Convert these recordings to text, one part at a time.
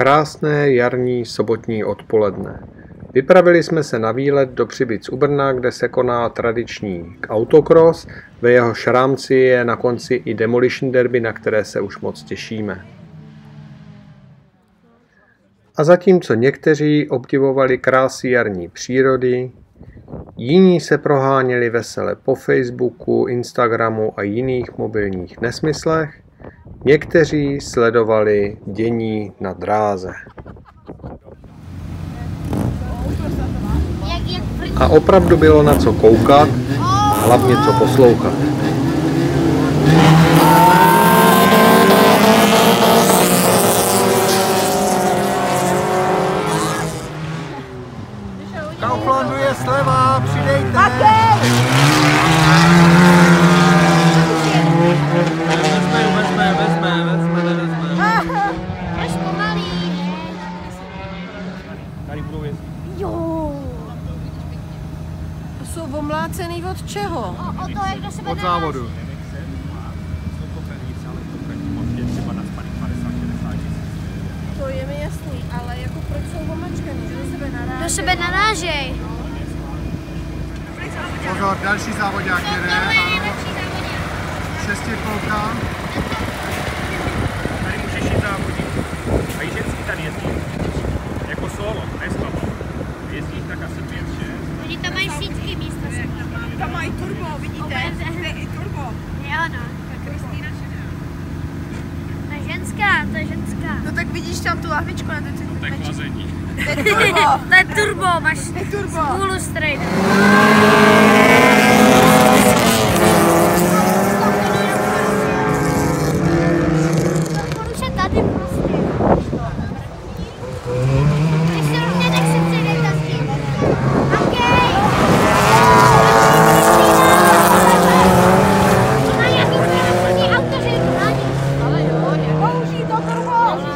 Krásné jarní sobotní odpoledne. Vypravili jsme se na výlet do Přibyc u Brna, kde se koná tradiční autocross. Ve jehož rámci je na konci i Demolition Derby, na které se už moc těšíme. A zatímco někteří obdivovali krásy jarní přírody, jiní se proháněli vesele po Facebooku, Instagramu a jiných mobilních nesmyslech, někteří sledovali dění na dráze. A opravdu bylo na co koukat, hlavně co poslouchat. Kauflandu je sleva, přidejte! Vezme. Až pomalý. Tady budou jezdit. Jo. To jsou omlácený od čeho? O to, jak do sebe Od naráží. závodu. To je mi jasný, ale jako proč jsou omačkaný, že do sebe naráží? Do sebe narážej. Pozor, další závodák jede. Šestickolka. Tady můžeš jít závodit. A i ženský tady jezdí. Jako solo, ne s mamou. Jezdí tak asi 5-6. Oni tam mají síťky místa. Tam mají turbo, vidíte? To je i turbo. Jo, no. Kristýna šedá. To je ženská. No tak vidíš tam tu lahvičku na ten To je chlazení. To je turbo. To je turbo, máš turbo. spolu strejda. On už je tady prostě. Když se rovně, tak si přidejte s tím. Okej. Má nějaký první auto, že je to rádi. Ale jo, použij to turbo.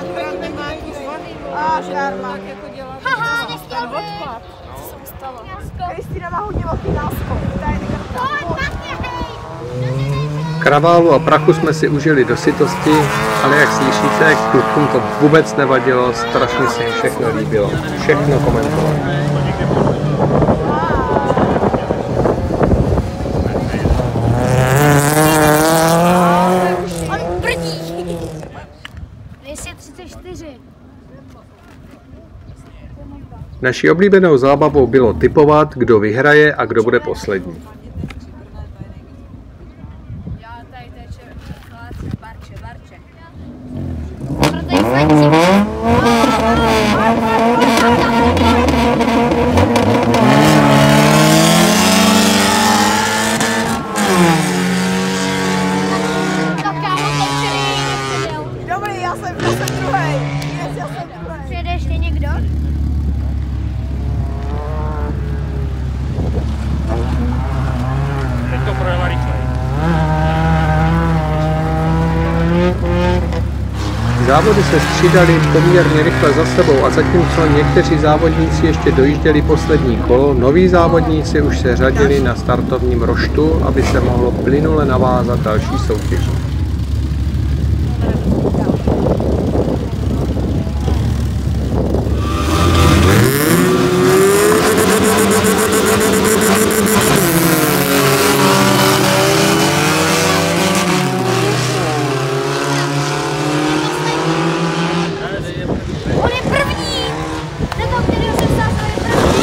A žárma. Tak jako dělá Haha, nechtěl ten bych. odpad. Co se mu stalo? Jasko. Kristýna má hodně velký náskok. Pojď, Matě, hej. Kraválu a prachu jsme si užili do sytosti, ale jak slyšíte, klukům to vůbec nevadilo, strašně se jim všechno líbilo. Všechno komentovali. On brdí. 234. Naší oblíbenou zábavou bylo tipovat, kdo vyhraje a kdo bude poslední. Já tady teče chládce, barče. Protože fajčí. Tak kámo, ten černý nepředjel. Dobrý, já jsem druhej. Já jsem druhej. Přijede ještě někdo? Teď to projela rychleji. Závody se střídaly poměrně rychle za sebou a zatímco někteří závodníci ještě dojížděli poslední kolo, noví závodníci už se řadili na startovním roštu, aby se mohlo plynule navázat další soutěž. On je první! Nebo kterýho jsem stál, je první.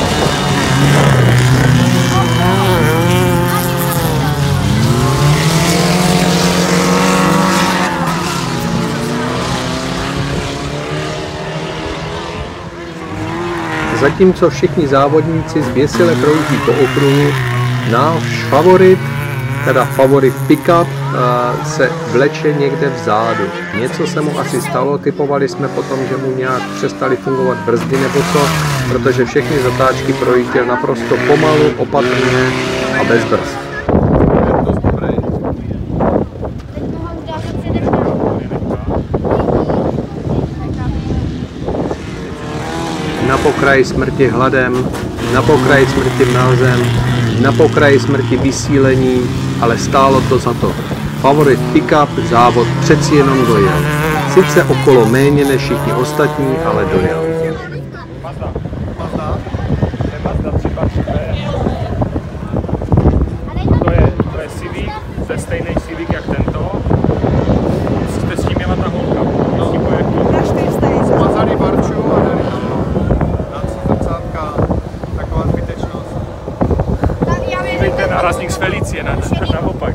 Zatímco všichni závodníci zběsile krouží po okruhu, náš favorit, teda favorit pickup, se vleče někde vzadu. Něco se mu asi stalo, typovali jsme potom, že mu nějak přestaly fungovat brzdy nebo co, protože všechny zatáčky projížděl naprosto pomalu, opatrně a bez brzd. Teď mu ho udáte přede mnou. Na pokraji smrti hladem, na pokraji smrti mrazem, na pokraji smrti vysílení, ale stálo to za to. favorit Pickup závod přeci jenom dojel. Sice okolo méně než všichni ostatní, ale dojel. Mazda. Mazda? To je Mazda 323B. To je Civic, to je stejný Civic jak tento. Jste s tím jela ta holka. Smazali barču a dali tam zrcátka. Taková zbytečnost. Ten nárazník z Felicie, naopak.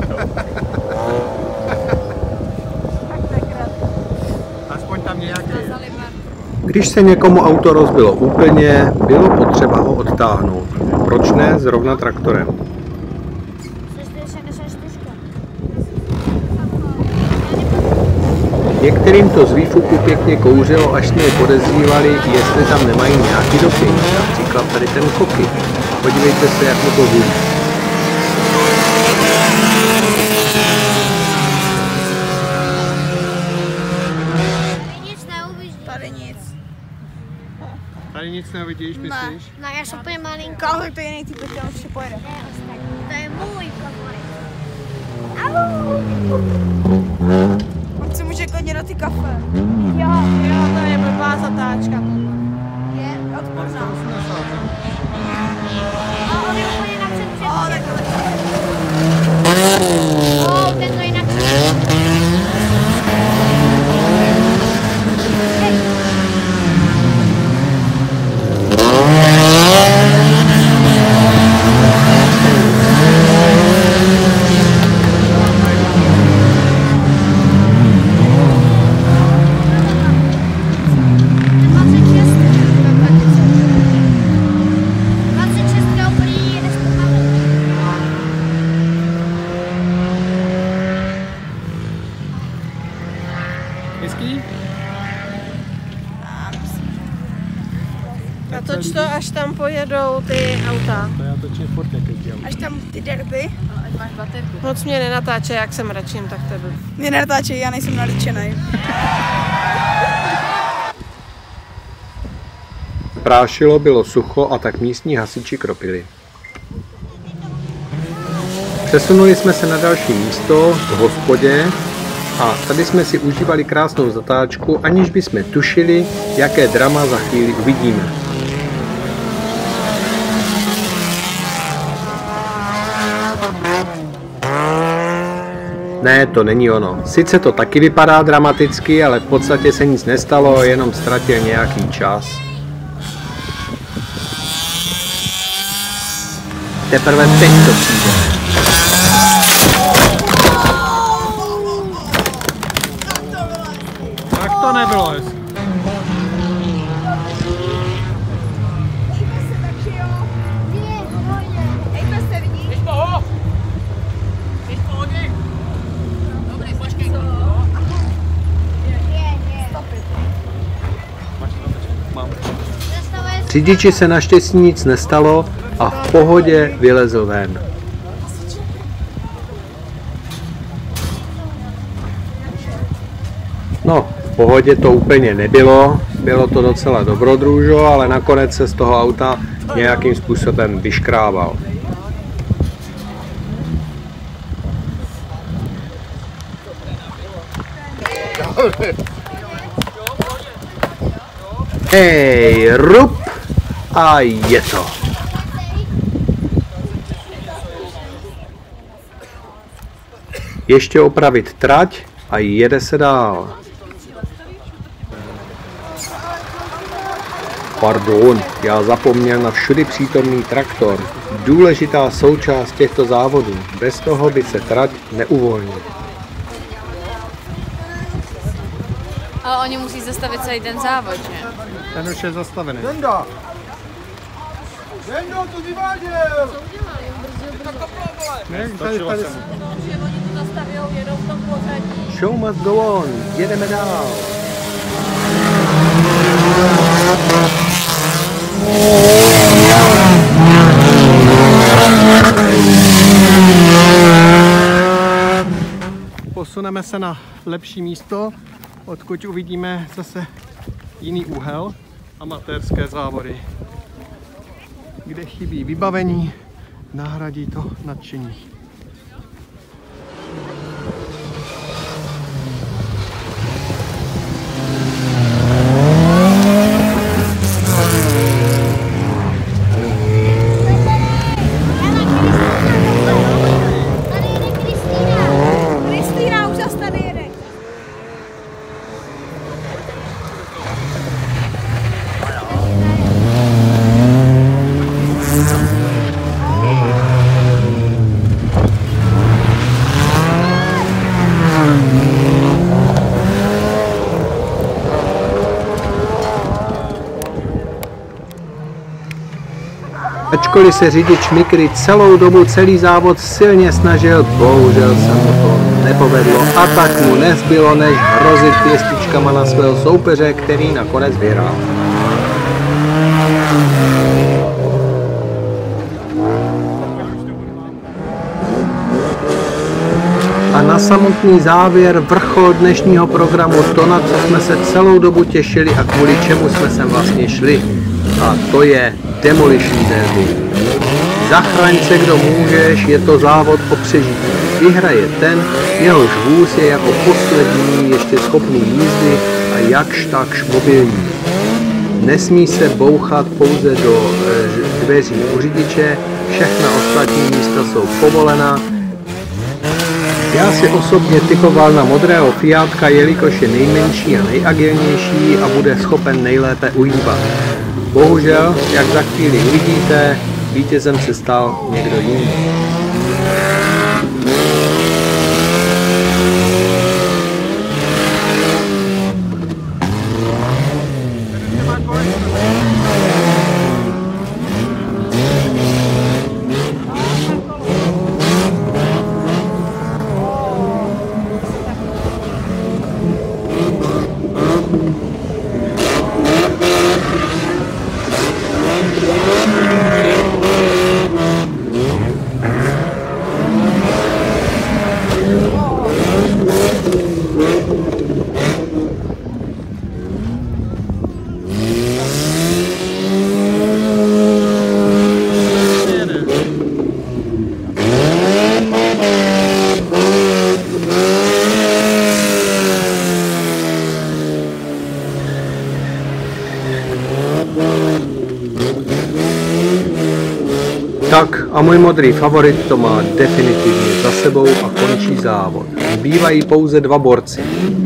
Aspoň tam nějaký. Když se někomu auto rozbilo úplně, bylo potřeba ho odtáhnout. Proč ne zrovna traktorem? Některým to z výfuku pěkně kouřilo, až jsme je podezřívali, jestli tam nemají nějaký doping. Například tady ten Koky. Podívejte se, jak mu to hulí. Tady nic neuvidíš, myslíš? No, já jsem úplně malinko. Kámo, to je jiný typ, který už se pojede. To je můj favorit. On si může klidně na ty kafe. Jo. Jo, to je blbá zatáčka. Je. Odporná. A on je úplně napřed před O, všem. takhle. Ten to jinak. Hezký? Natoč to, až tam pojedou ty auta. To já točím furt někdy. Až tam ty derby. Ať máš baterku. Moc mě nenatáče, jak jsem radším, tak tebe. Mě nenatáčej, já nejsem naličený. Prášilo, bylo sucho a tak místní hasiči kropili. Přesunuli jsme se na další místo, v hospodě, a tady jsme si užívali krásnou zatáčku, aniž bychom tušili, jaké drama za chvíli uvidíme. Ne, to není ono. Sice to taky vypadá dramaticky, ale v podstatě se nic nestalo, jenom ztratil nějaký čas. Teprve teď to přijde. Tak to nebylo hezky. Řidiči se naštěstí nic nestalo a v pohodě vylezl ven. No, v pohodě to úplně nebylo, bylo to docela dobrodružo, ale nakonec se z toho auta nějakým způsobem vyškrábal. Hej, rup a je to. Ještě opravit trať a jede se dál. Pardon, já zapomněl na všudy přítomný traktor. Důležitá součást těchto závodů. Bez toho by se trať neuvolnila. Ale oni musí zastavit celý ten závod, že? Ten už je zastavený. Jendo! Jendo, to vyváděl! Ne, tady. Že oni to zastavijou, jedou v tom pořadí. Show must go on, jedeme dál. Posuneme se na lepší místo, odkud uvidíme zase jiný úhel, amatérské závody, kde chybí vybavení, nahradí to nadšení. Ačkoliv se řidič Mikry celou dobu celý závod silně snažil, bohužel se mu to nepovedlo a tak mu nezbylo, než hrozit pěstičkama na svého soupeře, který nakonec vyhrál. A na samotný závěr vrchol dnešního programu, to, na co jsme se celou dobu těšili a kvůli čemu jsme sem vlastně šli. A to je Demolition Derby. Zachraň se, kdo můžeš, je to závod o přežití. Vyhraje ten, jehož vůz je jako poslední ještě schopný jízdy a jakž takž mobilní. Nesmí se bouchat pouze do dveří u řidiče, všechna ostatní místa jsou povolená. Já si osobně typoval na modrého Fiatka, jelikož je nejmenší a nejagilnější a bude schopen nejlépe uhýbat. Bohužel, jak za chvíli uvidíte, vítězem se stal někdo jiný. Tak a můj modrý favorit to má definitivně za sebou a končí závod. Zbývají pouze dva borci.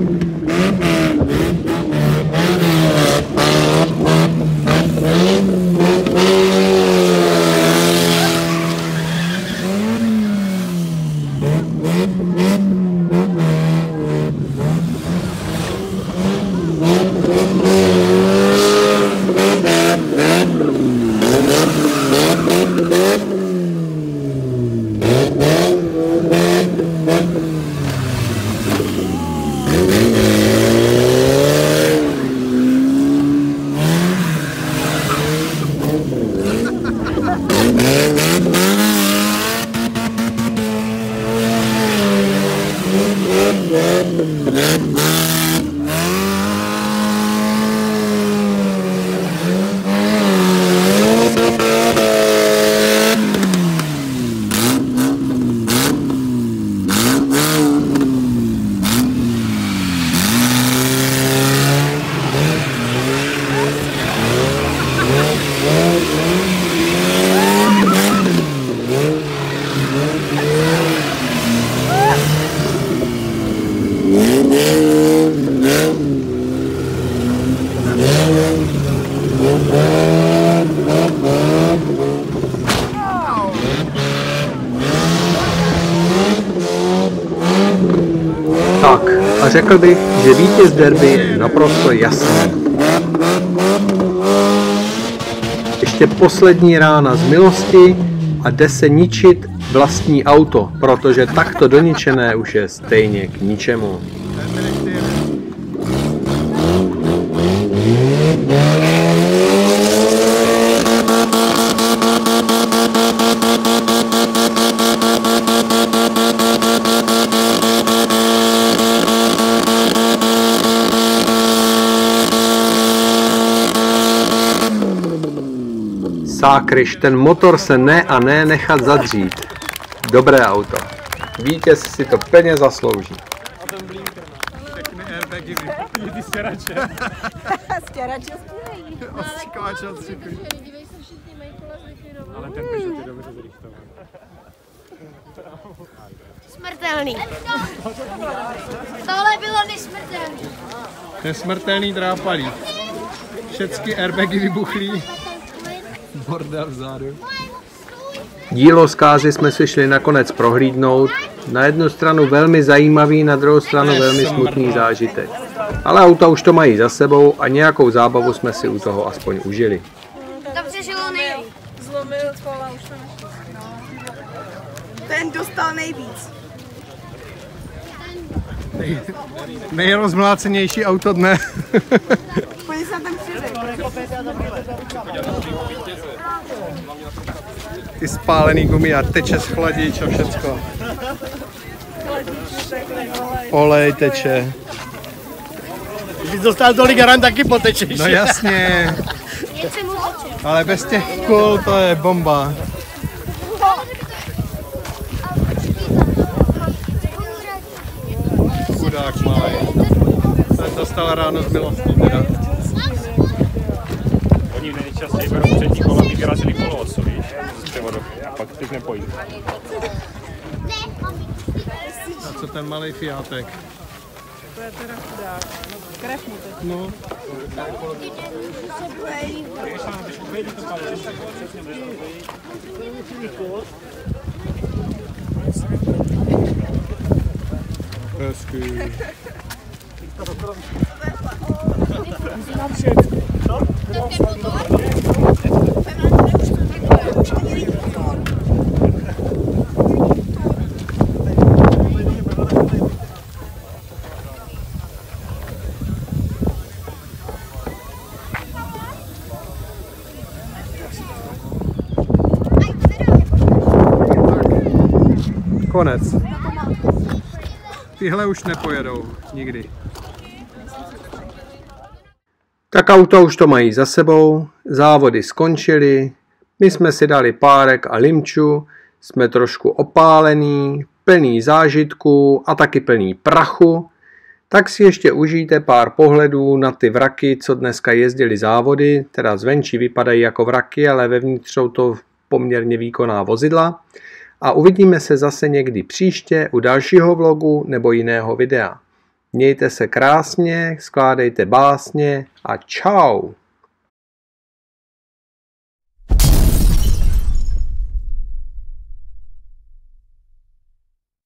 Tak a řekl bych, že vítěz derby je naprosto jasný. Ještě poslední rána z milosti a jde se ničit vlastní auto, protože takto doničené už je stejně k ničemu. Sákryš, ten motor se ne a ne nechat zadřít. Dobré auto. Vítěz si to plně zaslouží. A ten blinker, všechny airbagy vypukly, ty stěrače. Stěrače stíhají. Ostříkovače odstříkují. Dívej se, všichni mají kola zlikvidovat. Ale ten Peugeot je dobře zrychtovaný. Smrtelný. Tohle bylo nesmrtelný. Nesmrtelný drápalí. Všechny airbagy vybuchlí. Bordel vzadu. Dílo zkázy jsme si šli nakonec prohlídnout. Na jednu stranu velmi zajímavý, na druhou stranu velmi smutný zážitek. Ale auta už to mají za sebou a nějakou zábavu jsme si u toho aspoň užili. Dobře, že on Zlomil kola. dostal nejvíc. Nejrozmlácenější auto dne. Pojď se na ten přidej. Ty spálený gumy a teče z chladič a všecko. Olej teče. Když dostal tolik garan, taky potečeš. No jasně. Ale bez těch kol to je bomba. Chudák malý. Ten dostal ráno z milosti. Oni nejčastěji berou přední kola, aby vyrazili koloosu, víš, z převodovky a pak teď nepojí. A co ten malý Fiatek? To je teda chudák. Krev mu teď. No. Hezky. Konec. Tyhle už nepojedou nikdy. Tak auta už to mají za sebou, závody skončily, my jsme si dali párek a limču, jsme trošku opálení, plný zážitků a taky plný prachu, tak si ještě užijte pár pohledů na ty vraky, co dneska jezdili závody, teda zvenčí vypadají jako vraky, ale vevnitř jsou to poměrně výkonná vozidla. A uvidíme se zase někdy příště u dalšího vlogu nebo jiného videa. Mějte se krásně, skládejte básně a čau!